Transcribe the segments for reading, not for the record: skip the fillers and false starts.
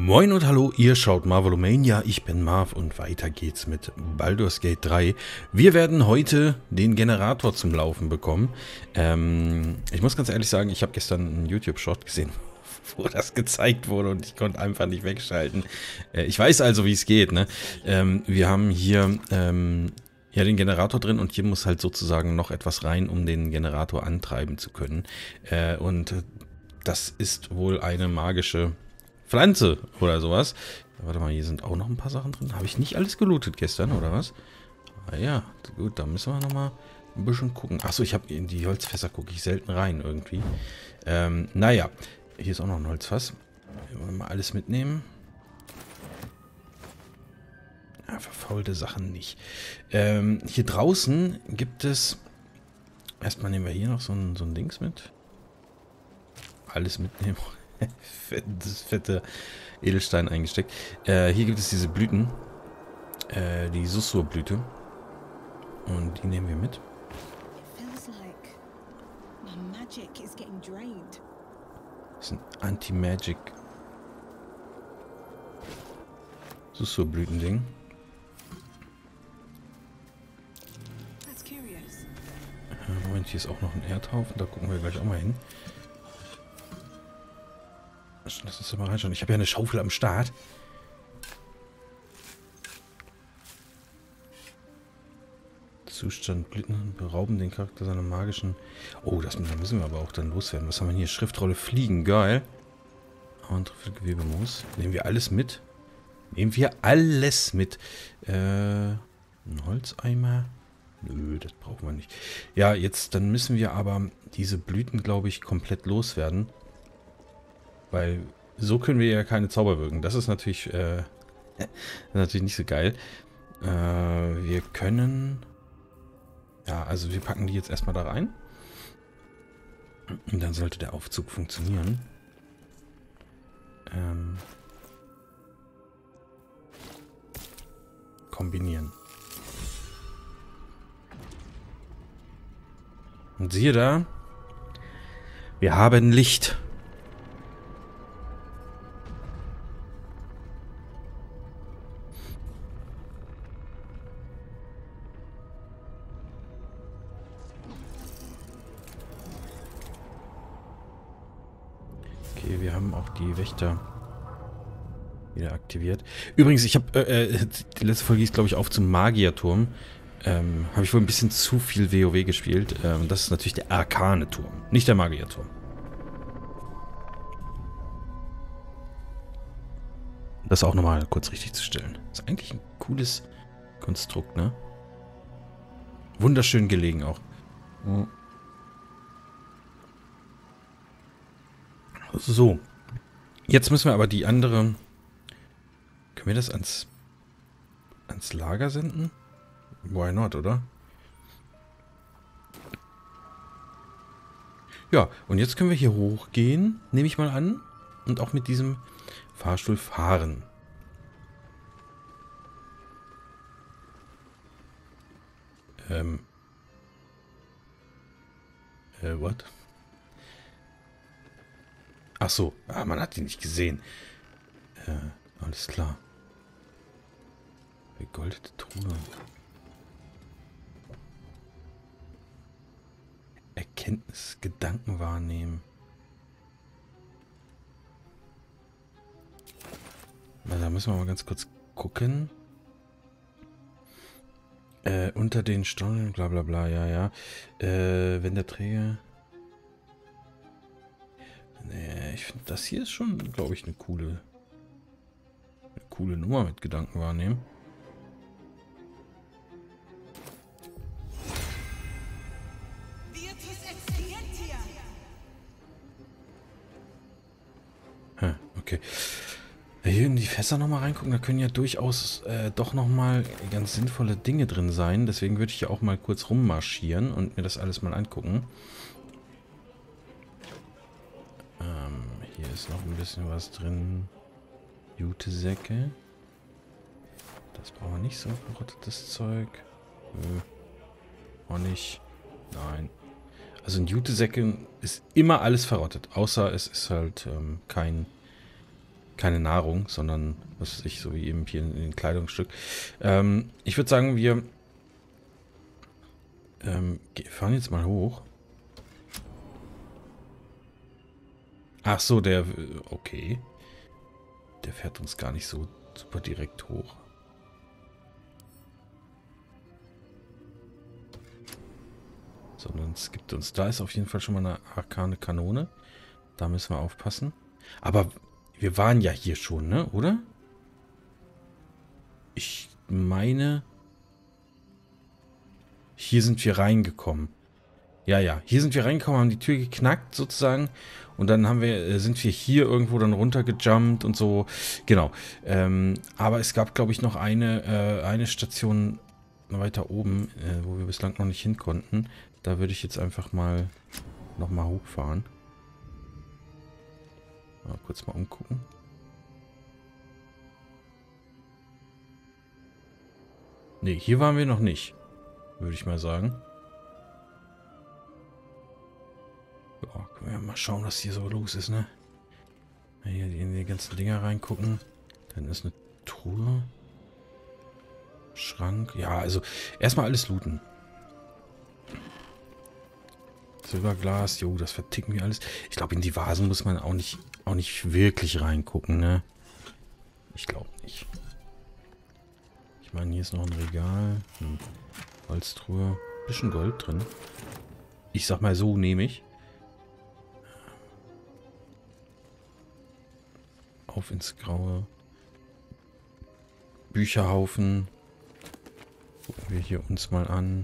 Moin und hallo, ihr schaut Marvelomania, ich bin Marv und weiter geht's mit Baldur's Gate 3. Wir werden heute den Generator zum Laufen bekommen. Ich muss ganz ehrlich sagen, ich habe gestern einen YouTube-Short gesehen, wo das gezeigt wurde und ich konnte einfach nicht wegschalten. Ich weiß also, wie es geht, ne? Wir haben hier ja den Generator drin und hier muss halt sozusagen noch etwas rein, um den Generator antreiben zu können. Und das ist wohl eine magische Pflanze oder sowas. Warte mal, hier sind auch noch ein paar Sachen drin. Habe ich nicht alles gelootet gestern, oder was? Ah ja, gut, da müssen wir nochmal ein bisschen gucken. Achso, ich habe in die Holzfässer gucke ich selten rein irgendwie. Naja, hier ist auch noch ein Holzfass. Wir wollen mal alles mitnehmen. Ja, verfaulte Sachen nicht. Hier draußen gibt es... Erstmal nehmen wir hier noch so ein Dings mit. Alles mitnehmen. Das fette Edelstein eingesteckt. Hier gibt es diese Blüten. Die Susurblüte. Und die nehmen wir mit. Das ist ein Anti-Magic Susurblüten-Ding. Moment, hier ist auch noch ein Erdhaufen. Da gucken wir gleich auch mal hin. Lass uns mal reinschauen. Ich habe ja eine Schaufel am Start. Zustand Blüten berauben den Charakter seiner magischen... Oh, da müssen wir aber auch dann loswerden. Was haben wir hier? Schriftrolle Fliegen. Geil. Und Gewebemoos. Nehmen wir alles mit? Nehmen wir alles mit. Ein Holzeimer. Nö, das brauchen wir nicht. Ja, jetzt, dann müssen wir aber diese Blüten, glaube ich, komplett loswerden. Weil so können wir ja keine Zauber wirken. Das ist natürlich, nicht so geil. Wir können... Ja, also wir packen die jetzt erstmal da rein. Und dann sollte der Aufzug funktionieren. Kombinieren. Und siehe da, wir haben Licht. Okay, wir haben auch die Wächter wieder aktiviert. Übrigens, ich habe, die letzte Folge hieß, glaube ich, auf zum Magierturm. Habe ich wohl ein bisschen zu viel WoW gespielt. Das ist natürlich der arkane Turm, nicht der Magierturm. Das auch nochmal kurz richtig zu stellen. Ist eigentlich ein cooles Konstrukt, ne? Wunderschön gelegen auch. So. Jetzt müssen wir aber die andere... Können wir das ans Lager senden? Why not, oder? Ja, und jetzt können wir hier hochgehen, nehme ich mal an. Und auch mit diesem Fahrstuhl fahren. What? Ach so, man hat die nicht gesehen. Alles klar. Begoldete Truhe. Erkenntnis, Gedanken wahrnehmen. Na, da müssen wir mal ganz kurz gucken. Unter den Stunden, bla bla bla, ja. Wenn der Träger... Nee, ich finde, das hier ist schon, glaube ich, eine coole Nummer mit Gedanken wahrnehmen. Okay. Hier in die Fässer nochmal reingucken, da können ja durchaus doch nochmal ganz sinnvolle Dinge drin sein. Deswegen würde ich ja auch mal kurz rummarschieren und mir das alles mal angucken. Hier ist noch ein bisschen was drin. Jutesäcke. Das brauchen wir nicht, so verrottetes Zeug. Auch nicht. Nein. Also in Jutesäcken ist immer alles verrottet. Außer es ist halt kein keine Nahrung, sondern, was weiß ich, so wie eben hier in den Kleidungsstück. Ich würde sagen, wir fahren jetzt mal hoch. Ach so, okay. Der fährt uns gar nicht so super direkt hoch. Sondern es gibt uns, da ist auf jeden Fall schon mal eine arkane Kanone. Da müssen wir aufpassen. Aber wir waren ja hier schon, ne? Oder? Ich meine, hier sind wir reingekommen. Ja, ja. Hier sind wir reingekommen, haben die Tür geknackt sozusagen. Und dann sind wir hier irgendwo dann runtergejumpt und so. Genau. Aber es gab, glaube ich, noch eine Station weiter oben, wo wir bislang noch nicht hin konnten. Da würde ich jetzt einfach mal nochmal hochfahren. Mal kurz mal umgucken. Ne, hier waren wir noch nicht. Würde ich mal sagen. Ja, können wir ja mal schauen, was hier so los ist, ne? Hier in die ganzen Dinger reingucken. Dann ist eine Truhe. Schrank. Ja, also erstmal alles looten. Silberglas. Jo, das verticken wir alles. Ich glaube, in die Vasen muss man auch nicht wirklich reingucken, ne? Ich glaube nicht. Ich meine, hier ist noch ein Regal. Holztruhe. Bisschen Gold drin. Ich sag mal so, nehme ich. Auf ins Graue. Bücherhaufen. Gucken wir hier uns mal an.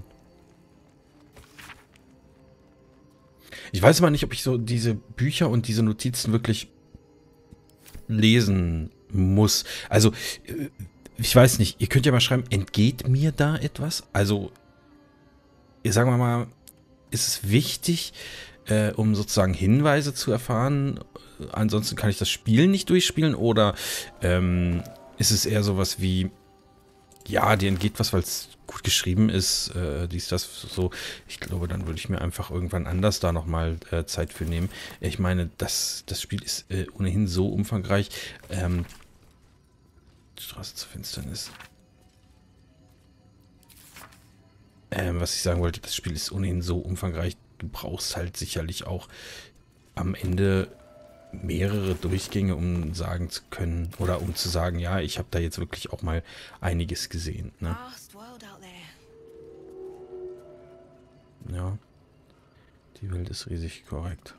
Ich weiß mal nicht, ob ich so diese Bücher und diese Notizen wirklich lesen muss. Also, ich weiß nicht. Ihr könnt ja mal schreiben, entgeht mir da etwas? Also, sagen wir mal, ist es wichtig, um sozusagen Hinweise zu erfahren? Ansonsten kann ich das Spiel nicht durchspielen? Oder ist es eher sowas wie, ja, dir entgeht was, weil es gut geschrieben ist, das so. Ich glaube, dann würde ich mir einfach irgendwann anders da nochmal Zeit für nehmen. Ich meine, das Spiel ist ohnehin so umfangreich. Straße zur Finsternis. Was ich sagen wollte, das Spiel ist ohnehin so umfangreich. Du brauchst halt sicherlich auch am Ende mehrere Durchgänge, um sagen zu können, oder um zu sagen, ja, ich habe da jetzt wirklich auch mal einiges gesehen. Ne? Ja, die Welt ist riesig, korrekt.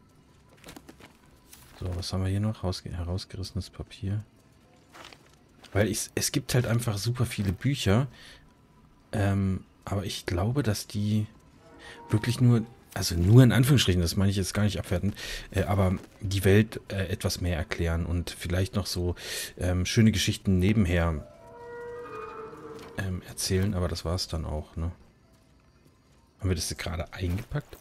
So, was haben wir hier noch? Herausgerissenes Papier. Weil es gibt halt einfach super viele Bücher, aber ich glaube, dass die wirklich nur, also nur in Anführungsstrichen, das meine ich jetzt gar nicht abwertend, aber die Welt etwas mehr erklären und vielleicht noch so schöne Geschichten nebenher erzählen, aber das war es dann auch, ne? Haben wir das gerade eingepackt?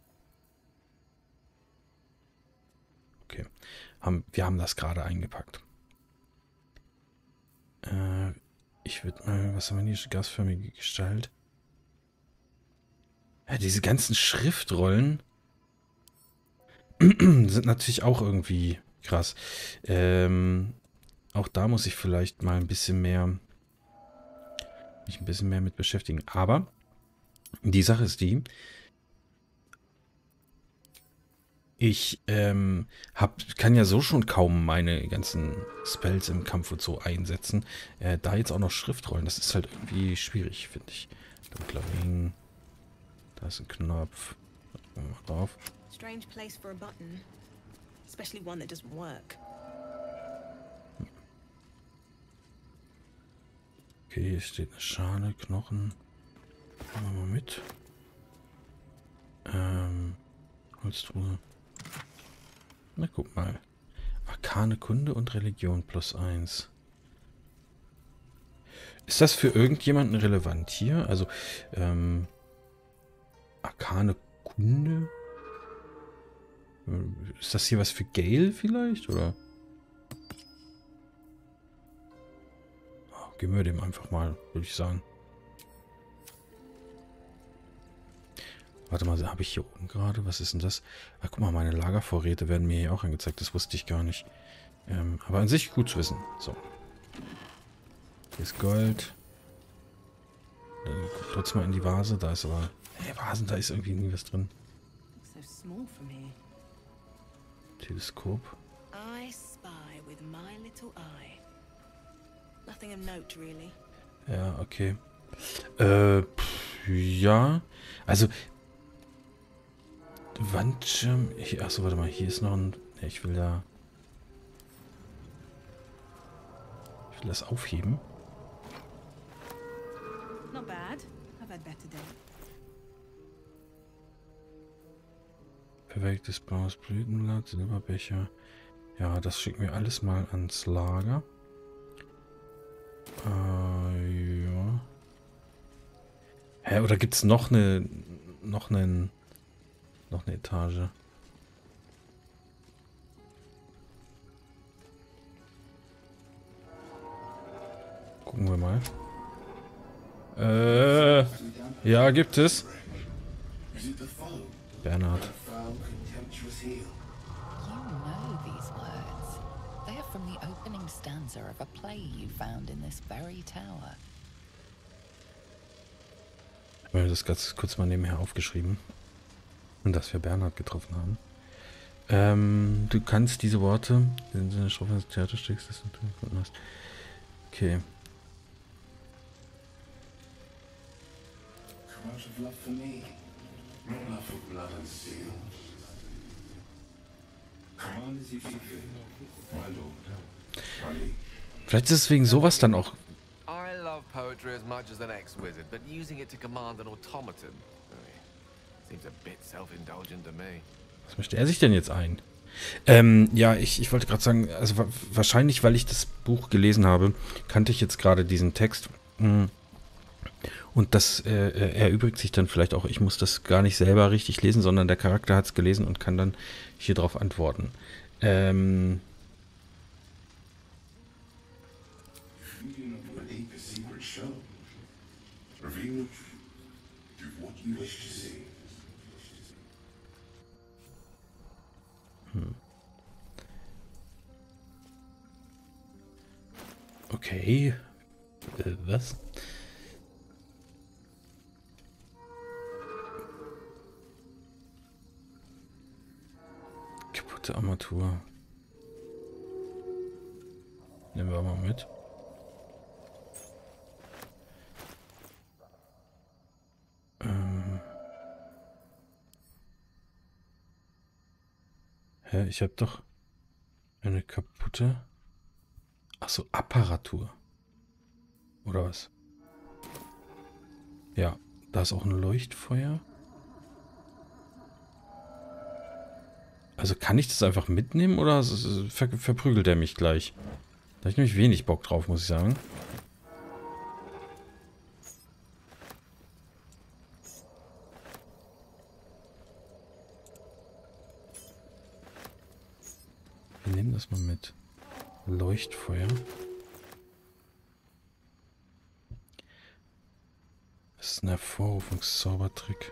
Okay. Wir haben das gerade eingepackt. Ich würde mal, was haben wir hier? Gasförmige Gestalt. Ja, diese ganzen Schriftrollen sind natürlich auch irgendwie krass. Auch da muss ich vielleicht mal mich ein bisschen mehr mit beschäftigen. Aber die Sache ist die, ich kann ja so schon kaum meine ganzen Spells im Kampf und so einsetzen. Da jetzt auch noch Schriftrollen, das ist halt irgendwie schwierig, finde ich. Dunkler Ring. Da ist ein Knopf. Da mal drauf. Strange place for a button, especially one that doesn't work. Okay, hier steht eine Schale, Knochen. Machen wir mal mit. Holztruhe. Na, guck mal. Arkane Kunde und Religion +1. Ist das für irgendjemanden relevant hier? Also, Arkane Kunde? Ist das hier was für Gale vielleicht, oder? Oh, geben wir dem einfach mal, würde ich sagen. Warte mal, habe ich hier oben gerade? Was ist denn das? Ach, guck mal, meine Lagervorräte werden mir hier auch angezeigt. Das wusste ich gar nicht. Aber an sich gut zu wissen. So. Hier ist Gold. Dann trotzdem mal in die Vase. Da ist aber... Hey, Vasen, da ist irgendwie nie was drin. So small from here. Teleskop. I spy with my little eye. Nothing of note, really. Ja, okay. Ja. Also... Wandschirm... Achso, warte mal. Hier ist noch ein... Ne, ich will da... Ich will das aufheben. Not bad. I've had better days. Verwelktes blaues Blütenblatt, Silberbecher. Ja, das schicken wir alles mal ans Lager. Ja. Hä, oder gibt's noch eine Etage? Gucken wir mal. Ja, gibt es. Bernhard. You know these words. They are from the opening stanza of a play you found in this very tower. Ich habe mir das ganz kurz mal nebenher aufgeschrieben. Und dass wir Bernhard getroffen haben. Du kannst diese Worte in der Strophe des Theaterstücks, das du gefunden hast. Okay. Vielleicht ist es wegen sowas dann auch. I love poetry as much as the next wizard, but using it to command an automaton seems a bit self-indulgent to me. Was möchte er sich denn jetzt ein? Ja, ich wollte gerade sagen, also wahrscheinlich, weil ich das Buch gelesen habe, kannte ich jetzt gerade diesen Text. Und das erübrigt sich dann vielleicht auch, ich muss das gar nicht selber richtig lesen, sondern der Charakter hat es gelesen und kann dann hier drauf antworten. Okay. Was? Kaputte Armatur. Nehmen wir mal mit. Hä, ich habe doch eine kaputte... Achso, Apparatur. Oder was? Ja, da ist auch ein Leuchtfeuer. Also kann ich das einfach mitnehmen oder verprügelt er mich gleich? Da habe ich nämlich wenig Bock drauf, muss ich sagen. Wir nehmen das mal mit. Leuchtfeuer. Das ist ein Hervorrufungszaubertrick.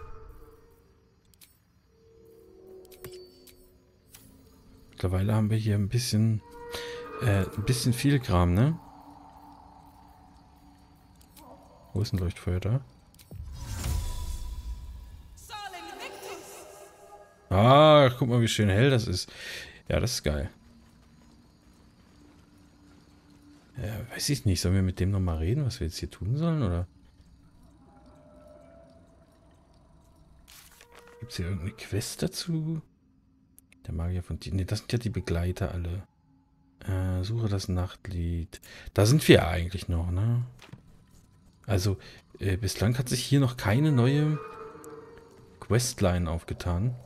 Mittlerweile haben wir hier ein bisschen viel Kram, ne? Wo ist ein Leuchtfeuer da? Ah, guck mal, wie schön hell das ist. Ja, das ist geil. Ja, weiß ich nicht. Sollen wir mit dem nochmal reden, was wir jetzt hier tun sollen, oder? Gibt es hier irgendeine Quest dazu? Der Magier von... Ne, das sind ja die Begleiter alle. Suche das Nachtlied. Da sind wir ja eigentlich noch, ne? Also, bislang hat sich hier noch keine neue Questline aufgetan.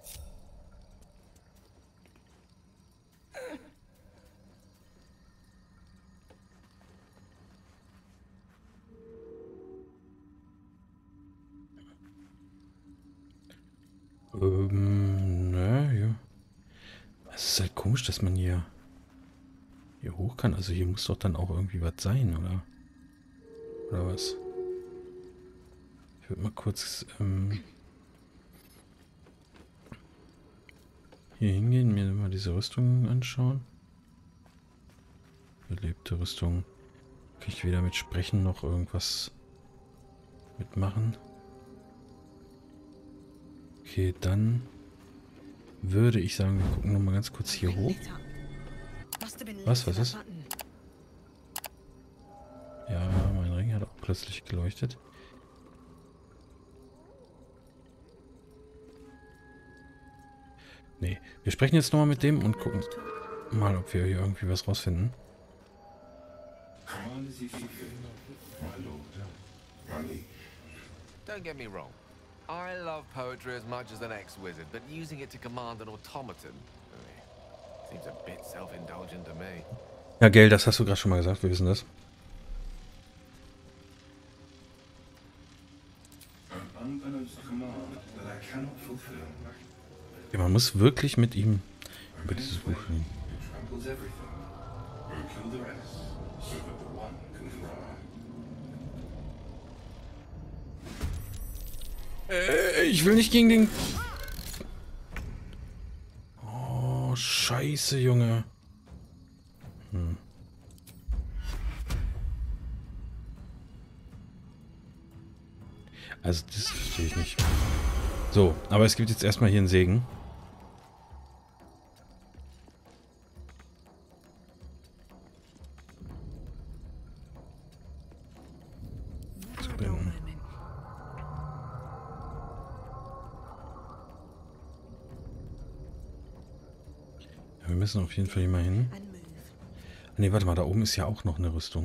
Ne, ja. Es ist halt komisch, dass man hier hoch kann. Also hier muss doch dann auch irgendwie was sein, oder? Oder was? Ich würde mal kurz hier hingehen, mir mal diese Rüstung anschauen. Belebte Rüstung. Kann ich weder mit Sprechen noch irgendwas mitmachen? Okay, dann würde ich sagen, wir gucken nochmal ganz kurz hier hoch. Was ist? Ja, mein Ring hat auch plötzlich geleuchtet. Nee, wir sprechen jetzt nochmal mit dem und gucken mal, ob wir hier irgendwie was rausfinden. Don't get me wrong. I love poetry as much as an ex-wizard, but using it to command an automaton seems a bit self-indulgent to me. Ja, Gell, das hast du gerade schon mal gesagt, wir wissen das. Ja, man muss wirklich mit ihm über dieses Buch reden. Ich will nicht gegen den... Oh, scheiße, Junge. Also, das verstehe ich nicht. So, aber es gibt jetzt erstmal hier einen Segen. Wir müssen auf jeden Fall hier mal hin. Ne, warte mal, da oben ist ja auch noch eine Rüstung.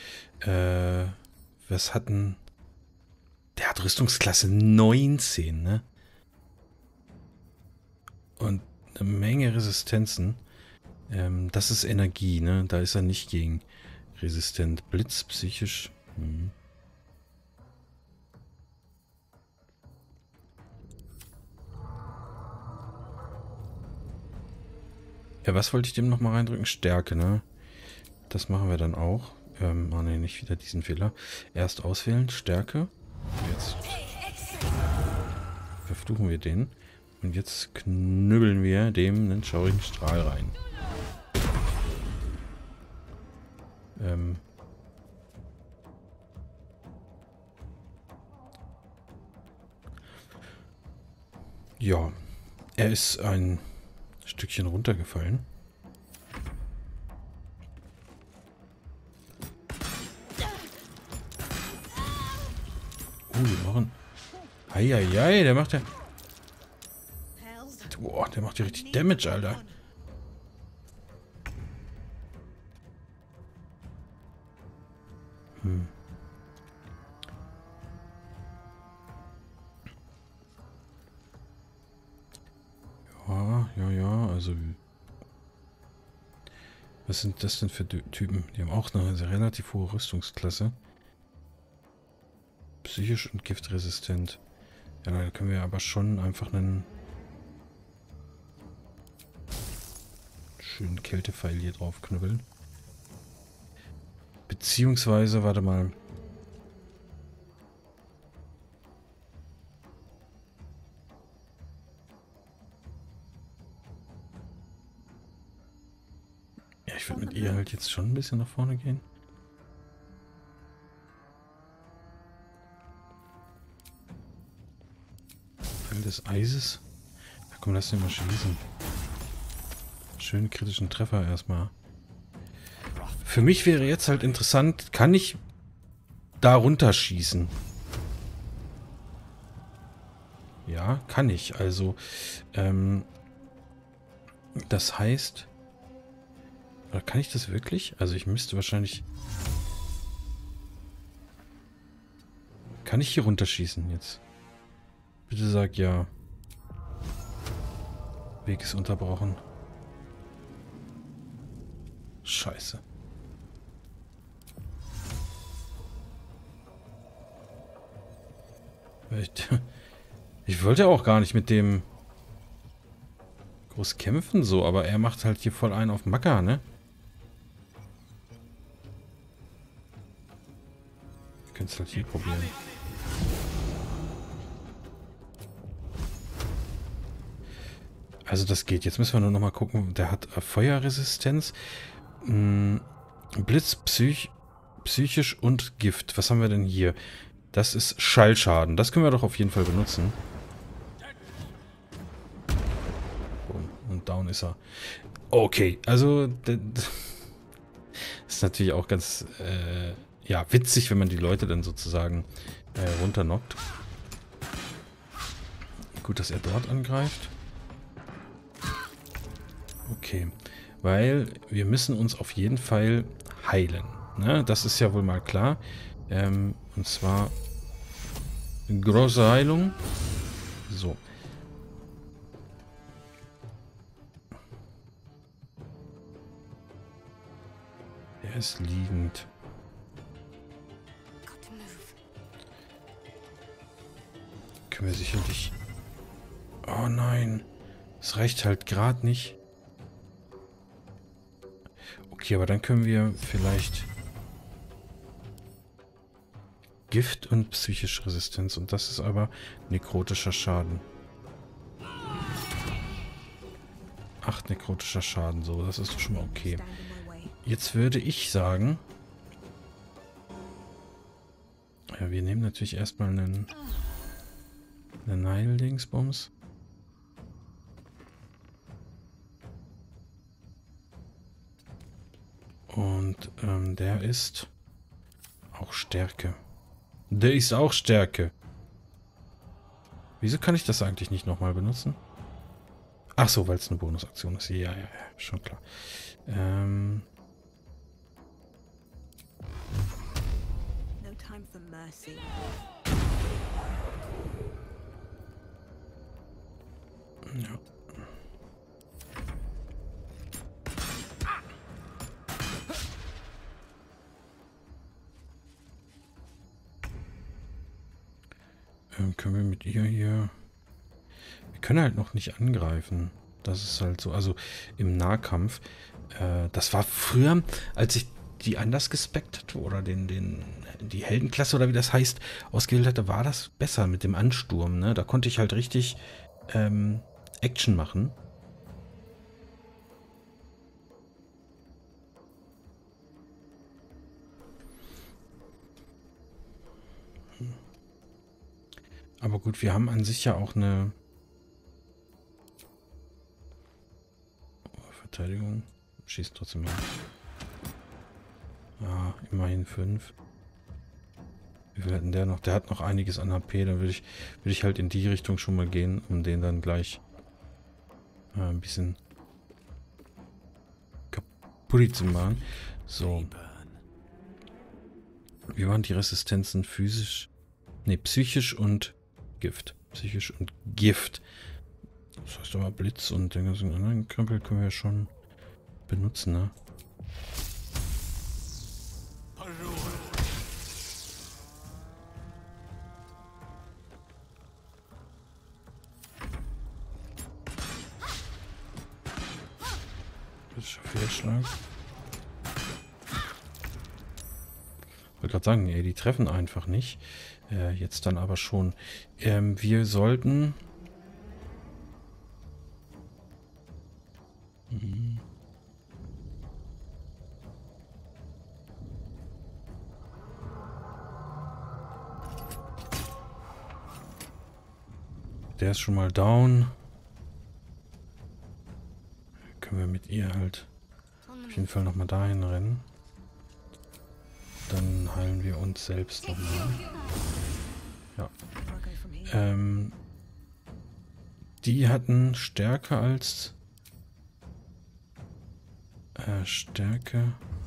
Was hat denn... Der hat Rüstungsklasse 19, ne? Und eine Menge Resistenzen. Das ist Energie, ne? Da ist er nicht gegen resistent. Blitz, psychisch. Ja, was wollte ich dem nochmal reindrücken? Stärke, ne? Das machen wir dann auch. Oh ne, nicht wieder diesen Fehler. Erst auswählen, Stärke. Jetzt verfluchen wir den. Und jetzt knüppeln wir dem einen schaurigen Strahl rein. Ja, er ist ein Stückchen runtergefallen. Die machen... Eieiei, der macht ja... Boah, der macht ja richtig Damage, Alter. Ja, also... Was sind das denn für Typen? Die haben auch eine relativ hohe Rüstungsklasse. Psychisch und giftresistent. Ja, da können wir aber schon einfach einen schönen Kältepfeil hier drauf knüppeln. Beziehungsweise, warte mal. Ja, ich würde mit ihr halt jetzt schon ein bisschen nach vorne gehen. Des Eises. Ja, komm, lass den mal schießen. Schönen kritischen Treffer erstmal. Für mich wäre jetzt halt interessant, kann ich da runterschießen? Ja, kann ich. Also, das heißt, oder kann ich das wirklich? Also ich müsste wahrscheinlich... Kann ich hier runterschießen jetzt? Bitte sag ja. Weg ist unterbrochen. Scheiße. Ich wollte auch gar nicht mit dem groß kämpfen so, aber er macht halt hier voll einen auf Macker, ne? Ich könnte es halt hier probieren. Also das geht. Jetzt müssen wir nur noch mal gucken. Der hat Feuerresistenz. Blitz, psychisch und Gift. Was haben wir denn hier? Das ist Schallschaden. Das können wir doch auf jeden Fall benutzen. Und down ist er. Okay, also ist natürlich auch ganz ja, witzig, wenn man die Leute dann sozusagen runternockt. Gut, dass er dort angreift. Okay, weil wir müssen uns auf jeden Fall heilen. Ne? Das ist ja wohl mal klar. Und zwar große Heilung. So. Er ist liegend. Können wir sicherlich... Oh nein. Es reicht halt gerade nicht. Okay, aber dann können wir vielleicht... Gift und psychische Resistenz. Und das ist aber nekrotischer Schaden. 8 nekrotischer Schaden. So, das ist doch schon mal okay. Jetzt würde ich sagen... Ja, wir nehmen natürlich erstmal einen Heil-Dingsbums. Und der ist auch Stärke. Der ist auch Stärke. Wieso kann ich das eigentlich nicht nochmal benutzen? Ach so, weil es eine Bonusaktion ist. Ja, schon klar. Ja. Können wir mit ihr hier... Wir können halt noch nicht angreifen. Das ist halt so. Also im Nahkampf. Das war früher, als ich die anders gespeckt hatte oder die Heldenklasse oder wie das heißt, ausgewählt hatte, war das besser mit dem Ansturm. Ne? Da konnte ich halt richtig Action machen. Aber gut, wir haben an sich ja auch eine Verteidigung. Schießt trotzdem mal. Ja, immerhin 5. Wie viel hat denn der noch? Der hat noch einiges an HP. Dann würde ich halt in die Richtung schon mal gehen, um den dann gleich ein bisschen kaputt zu machen. So. Wie waren die Resistenzen? Physisch? Ne, psychisch und Gift. Psychisch und Gift. Das heißt aber Blitz und den ganzen anderen Krempel können wir ja schon benutzen, ne? Das ist schon Fehlschlag. Ich wollte gerade sagen, ey, die treffen einfach nicht. Jetzt dann aber schon. Wir sollten... Der ist schon mal down. Können wir mit ihr halt auf jeden Fall nochmal dahin rennen. Dann heilen wir uns selbst nochmal. Ja. Die hatten Stärke als... Stärke...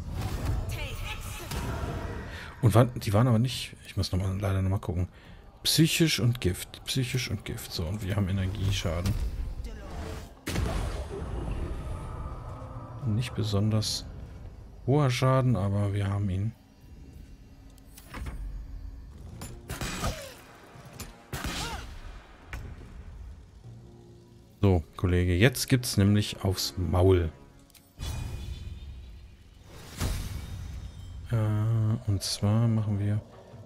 Und die waren aber nicht... Ich muss leider nochmal gucken. Psychisch und Gift. Psychisch und Gift. So, und wir haben Energieschaden. Nicht besonders hoher Schaden, aber wir haben ihn. So, Kollege, jetzt gibt's nämlich aufs Maul. Und zwar machen wir...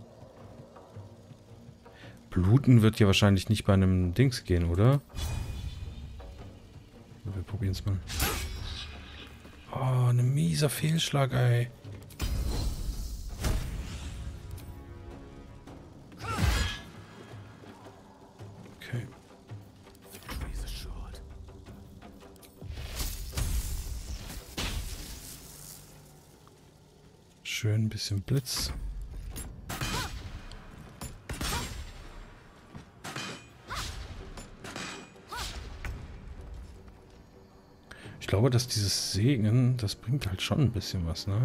Bluten wird ja wahrscheinlich nicht bei einem Dings gehen, oder? Wir probieren es mal. Oh, ein mieser Fehlschlag, ey. Schön ein bisschen Blitz. Ich glaube, dass dieses Sägen, das bringt halt schon ein bisschen was, ne?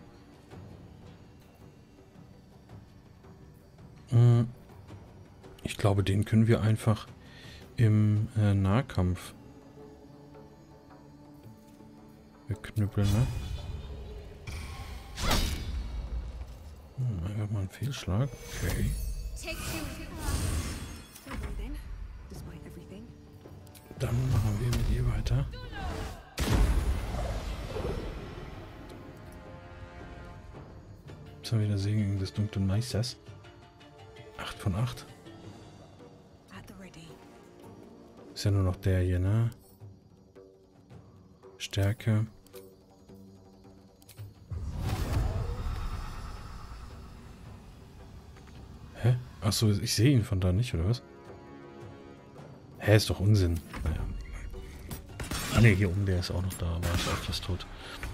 Ich glaube, den können wir einfach im Nahkampf wegknüppeln, ne? Einfach mal ein Fehlschlag. Okay. Dann machen wir mit ihr weiter. Jetzt haben wir wieder Segen des dunklen Meisters. 8 von 8. Ist ja nur noch der hier, ne? Stärke. Hä? Achso, ich sehe ihn von da nicht, oder was? Hä, ist doch Unsinn. Naja. Ah ne, hier oben, der ist auch noch da, aber ist auch fast tot.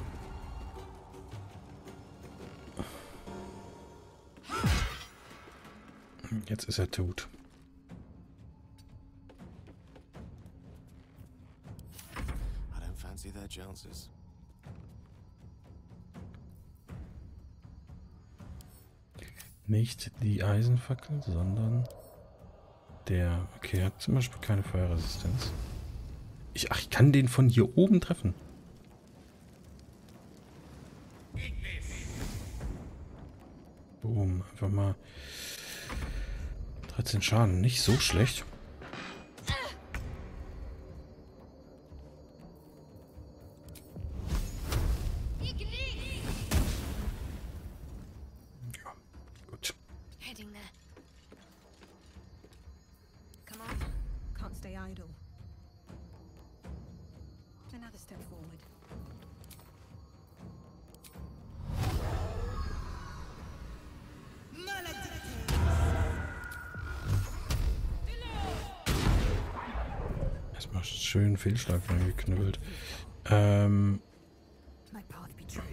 Jetzt ist er tot. I don't fancy their chances. Nicht die Eisenfackel, sondern der... Okay, er hat zum Beispiel keine Feuerresistenz. Ach, ich kann den von hier oben treffen. Boom, einfach mal 13 Schaden, nicht so schlecht. Ja, gut. Heading there. Come on. Can't stay idle. Another step forward. Erstmal schön Fehlschlag reingeknüppelt. My path be true.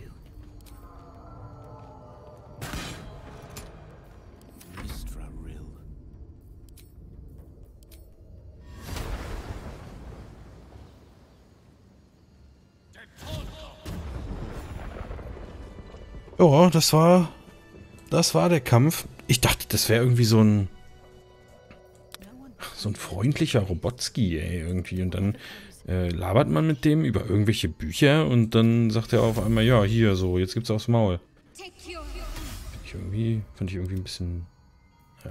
Mistra Rill. Ja, das war der Kampf. Ich dachte, das wäre irgendwie so ein freundlicher Robotski, ey, irgendwie. Und dann labert man mit dem über irgendwelche Bücher und dann sagt er auf einmal, ja, hier, so, jetzt gibt's aufs Maul. Fand ich irgendwie ein bisschen, ja.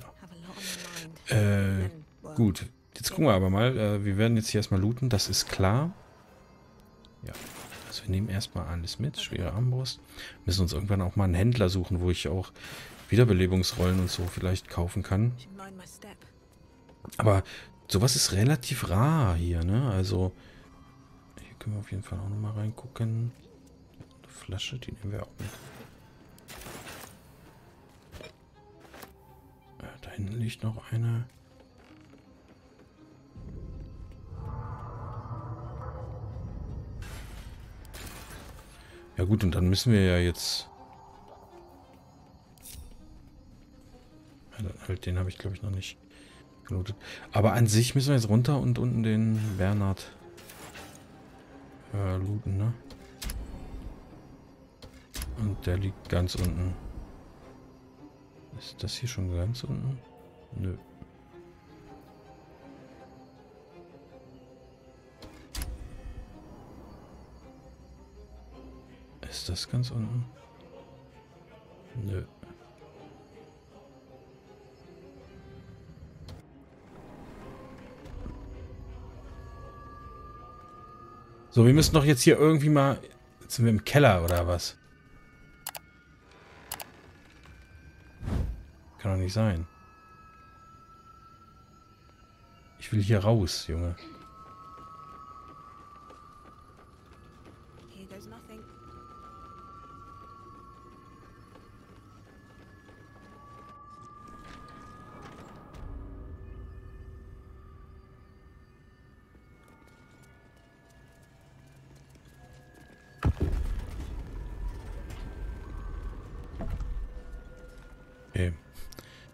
Gut, jetzt gucken wir aber mal. Wir werden jetzt hier erstmal looten, das ist klar. Ja, also wir nehmen erstmal alles mit, schwere Armbrust. Müssen uns irgendwann auch mal einen Händler suchen, wo ich auch Wiederbelebungsrollen und so vielleicht kaufen kann. Aber sowas ist relativ rar hier, ne? Also, hier können wir auf jeden Fall auch nochmal reingucken. Eine Flasche, die nehmen wir auch mit. Da hinten liegt noch eine. Ja gut, und dann müssen wir ja jetzt... Ja, halt, den habe ich glaube ich noch nicht gelootet. Aber an sich müssen wir jetzt runter und unten den Bernhard looten, ne? Und der liegt ganz unten. Ist das hier schon ganz unten? Nö. Ist das ganz unten? Nö. So, wir müssen doch jetzt hier irgendwie mal... Jetzt sind wir im Keller, oder was? Kann doch nicht sein. Ich will hier raus, Junge. Here goes nothing.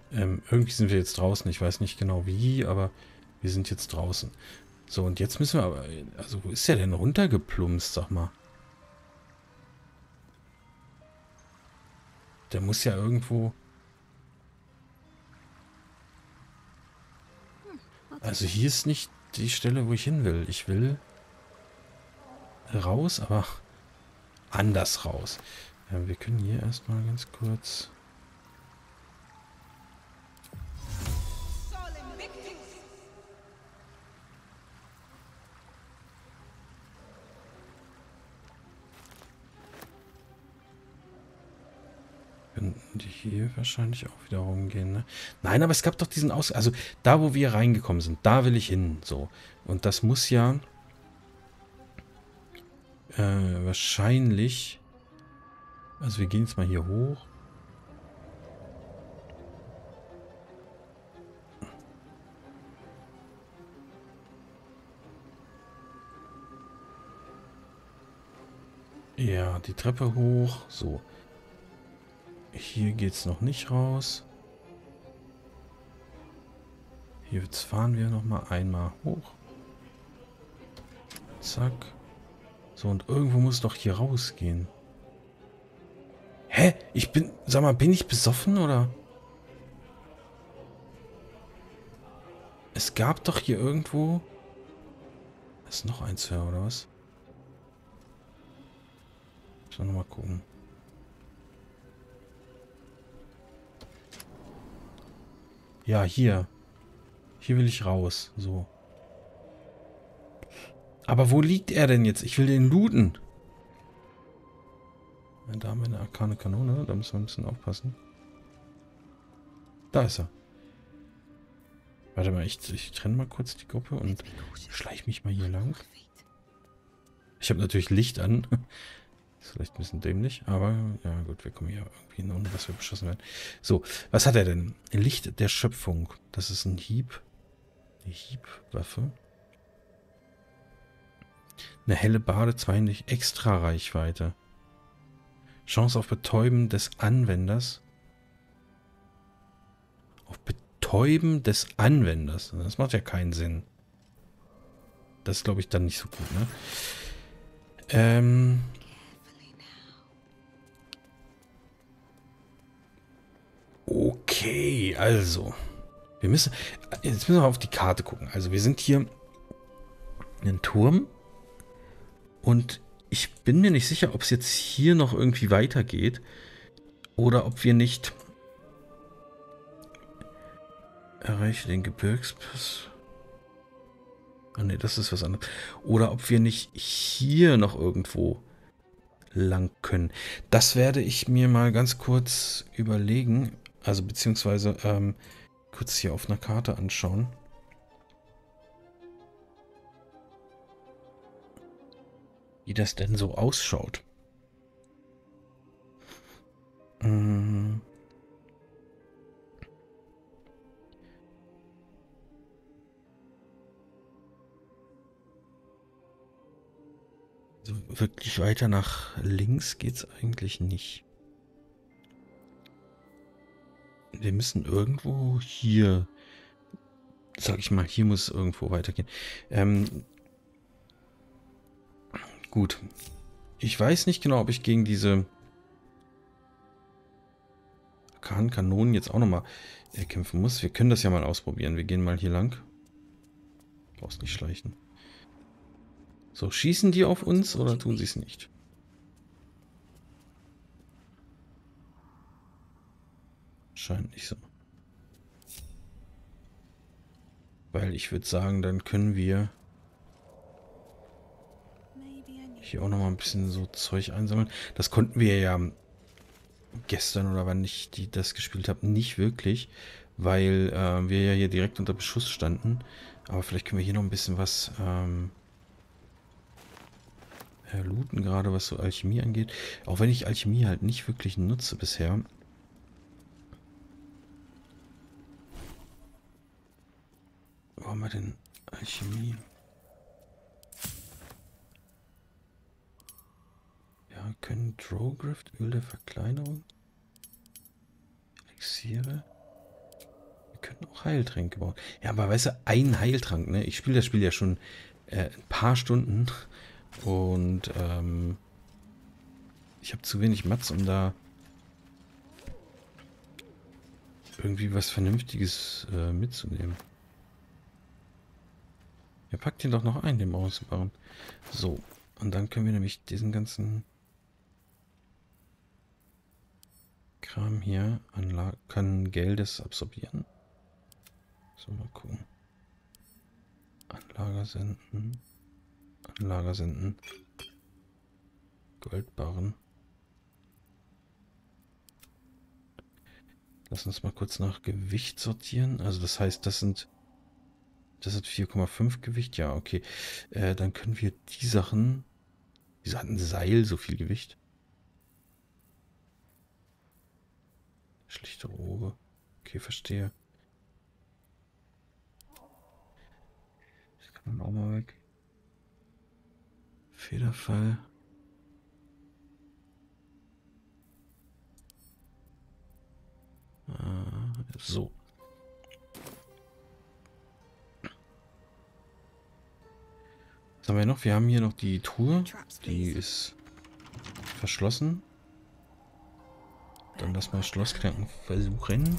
Irgendwie sind wir jetzt draußen. Ich weiß nicht genau wie, aber wir sind jetzt draußen. So, und jetzt müssen wir aber... Also, wo ist der denn runtergeplumpst, sag mal? Der muss ja irgendwo... Also, hier ist nicht die Stelle, wo ich hin will. Ich will raus, aber anders raus. Wir können hier erstmal ganz kurz... Könnten die hier wahrscheinlich auch wieder rumgehen, ne? Nein, aber es gab doch diesen Aus... Also, da, wo wir reingekommen sind, da will ich hin, so. Und das muss ja... wahrscheinlich... Also, wir gehen jetzt mal hier hoch. Ja, die Treppe hoch. So. Hier geht's noch nicht raus. Hier jetzt fahren wir noch mal einmal hoch. Zack. So, und irgendwo muss doch hier rausgehen. Hä? Ich bin... Sag mal, bin ich besoffen, oder? Es gab doch hier irgendwo... Ist noch eins höher, oder was? Müssen wir nochmal gucken. Ja, hier. Hier will ich raus. So. Aber wo liegt er denn jetzt? Ich will den looten. Ja, da haben wir eine arkane Kanone. Da müssen wir ein bisschen aufpassen. Da ist er. Warte mal, ich trenne mal kurz die Gruppe und schleiche mich mal hier lang. Ich habe natürlich Licht an. Ist vielleicht ein bisschen dämlich, aber ja gut, wir kommen hier irgendwie hin, ohne dass wir beschossen werden. So, was hat er denn? Licht der Schöpfung. Das ist ein Hieb. Eine Hiebwaffe. Eine helle Bade, 2 extra Reichweite. Chance auf Betäuben des Anwenders. Auf Betäuben des Anwenders. Das macht ja keinen Sinn. Das ist, glaube ich, dann nicht so gut, ne? Okay, also. Jetzt müssen wir auf die Karte gucken. Also wir sind hier in einem Turm. Und ich bin mir nicht sicher, ob es jetzt hier noch irgendwie weitergeht. Oder ob wir nicht... Erreiche den Gebirgspass. Ah ne, das ist was anderes. Oder ob wir nicht hier noch irgendwo lang können. Das werde ich mir mal ganz kurz überlegen. Also beziehungsweise kurz hier auf einer Karte anschauen. Wie das denn so ausschaut. So wirklich weiter nach links geht's eigentlich nicht. Wir müssen irgendwo hier, sag ich mal, hier muss es irgendwo weitergehen. Gut. Ich weiß nicht genau, ob ich gegen diese Kanonen jetzt auch nochmal kämpfen muss. Wir können das ja mal ausprobieren. Wir gehen mal hier lang. Du brauchst nicht schleichen. So, schießen die auf uns oder tun sie es nicht? Scheint nicht so. Weil ich würde sagen, dann können wir hier auch noch mal ein bisschen so Zeug einsammeln. Das konnten wir ja gestern oder wann ich das gespielt habe, nicht wirklich, weil wir ja hier direkt unter Beschuss standen. Aber vielleicht können wir hier noch ein bisschen was looten, gerade was so Alchemie angeht. Auch wenn ich Alchemie halt nicht wirklich nutze bisher. Wo haben wir denn Alchemie? Ja, können Drogrift, Öl der Verkleinerung, Elixiere. Wir können auch Heiltränke bauen. Ja, aber weißt du, ein Heiltrank, ne? Ich spiele das Spiel ja schon ein paar Stunden. Und ich habe zu wenig Mats, um da irgendwie was Vernünftiges mitzunehmen. Ja, packt ihn doch noch ein, den ausbauen. So, und dann können wir nämlich diesen ganzen Kram hier kann Geldes absorbieren. So, mal gucken. Anlager senden. Anlager senden. Goldbarren. Lass uns mal kurz nach Gewicht sortieren. Also das heißt, das hat 4,5 Gewicht. Ja, okay. Dann können wir die Sachen... Wieso hat ein Seil so viel Gewicht? Schlichte Robe. Okay, verstehe. Das kann man auch mal weg. Federfall. So. Was haben wir noch? Wir haben hier noch die Truhe. Die ist verschlossen. Dann lass mal Schlossknacken versuchen.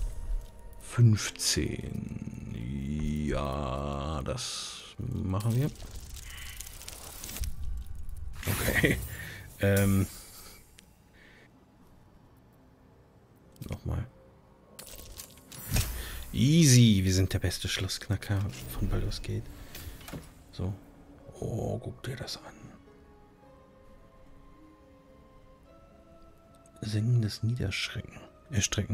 15. Ja, das machen wir. Okay. Nochmal. Easy. Wir sind der beste Schlossknacker von Baldur's Gate. So. Oh, guck dir das an. Sengendes Niederschrecken. Erstrecken.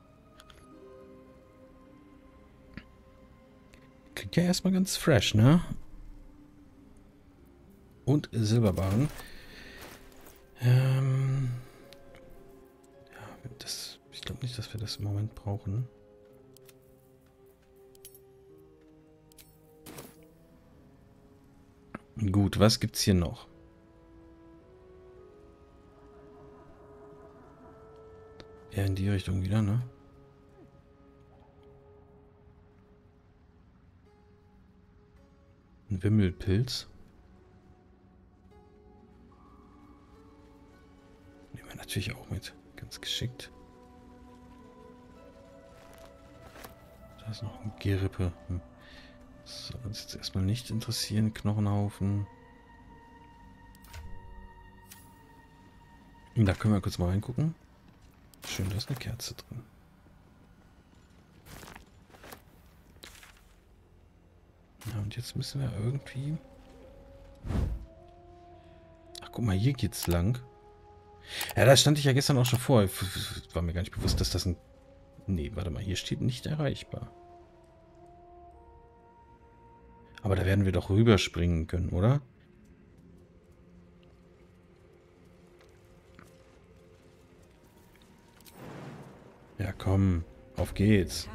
Klingt ja erstmal ganz fresh, ne? Und Silberbarren. Ja, ich glaube nicht, dass wir das im Moment brauchen. Gut, was gibt's hier noch? Eher in die Richtung wieder, ne? Ein Wimmelpilz. Nehmen wir natürlich auch mit. Ganz geschickt. Da ist noch ein Gerippe. Das soll uns jetzt erstmal nicht interessieren. Knochenhaufen. Da können wir kurz mal reingucken. Schön, da ist eine Kerze drin. Ja, und jetzt müssen wir irgendwie... Ach, guck mal, hier geht's lang. Ja, da stand ich ja gestern auch schon vor. War mir gar nicht bewusst, dass das ein... Nee, warte mal, hier steht nicht erreichbar. Aber da werden wir doch rüberspringen können, oder? Ja, komm. Auf geht's.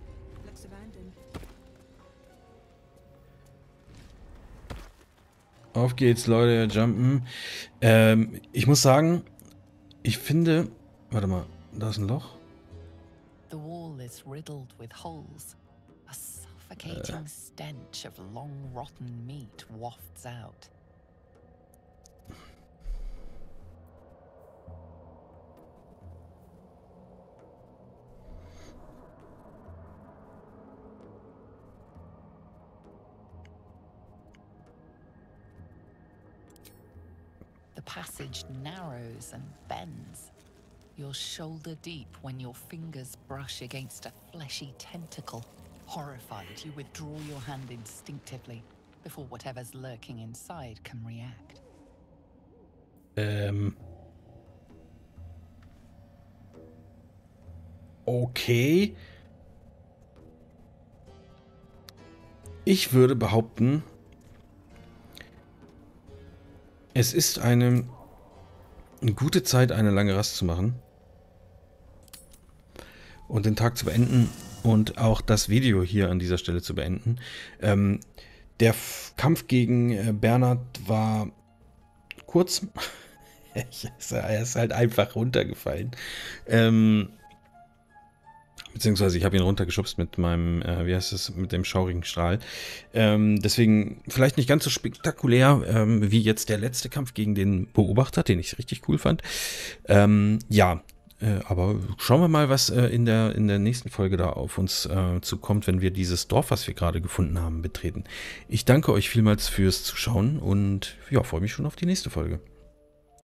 Auf geht's, Leute. Jumpen. Ich muss sagen, ich finde... Warte mal, da ist ein Loch. The wall is riddled with holes. A suffocating stench of long rotten meat wafts out. The passage narrows and bends. You're shoulder deep when your fingers brush against a fleshy tentacle. Horrified, you withdraw your hand instinctively before whatever's lurking inside can react. Okay. Ich würde behaupten, es ist eine gute Zeit, eine lange Rast zu machen und den Tag zu beenden und auch das Video hier an dieser Stelle zu beenden. Der Kampf gegen Bernhard war kurz. Er ist halt einfach runtergefallen. Mit Beziehungsweise ich habe ihn runtergeschubst mit meinem, wie heißt es, mit dem schaurigen Strahl. Deswegen vielleicht nicht ganz so spektakulär wie jetzt der letzte Kampf gegen den Beobachter, den ich richtig cool fand. Ja, aber schauen wir mal, was in der nächsten Folge da auf uns zukommt, wenn wir dieses Dorf, was wir gerade gefunden haben, betreten. Ich danke euch vielmals fürs Zuschauen und ja, freue mich schon auf die nächste Folge.